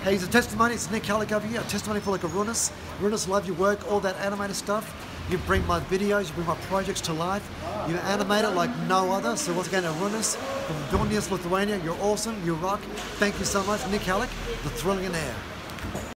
Hey, he's a testimony. It's Nik Halik over here. A testimony for like a Runners. Runners love your work, all that animated stuff. You bring my videos, you bring my projects to life. You animate it like no other. So once again, Runners from Vilnius, Lithuania. You're awesome. You rock. Thank you so much, Nik Halik, the Thrilling in Air.